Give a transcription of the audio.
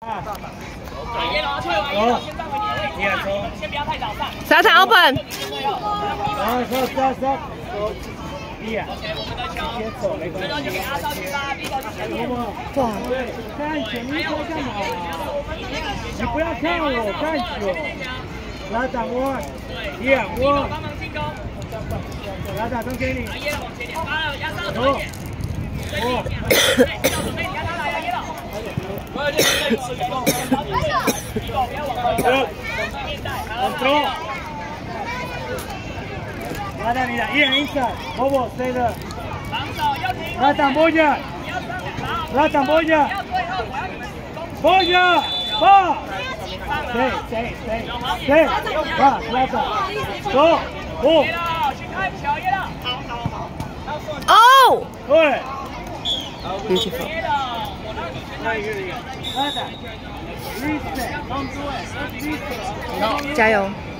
先不要太早上。 沙滩 open。 先走没关系。就给阿少去吧，闭口去前面。 哇！ 对，看前面在干嘛？你不要看我，看球。来打我，我。帮忙进攻。来打中给你。耶了往前点，发了压上多一点。要准备，你看他来了，耶了。不要来打你的，一人inside，波波 stay there。来挡波一，来挡波一，波一，放，stay，把拉走，走，不。去看球，耶了， 哦。 对。 Beautiful。加油！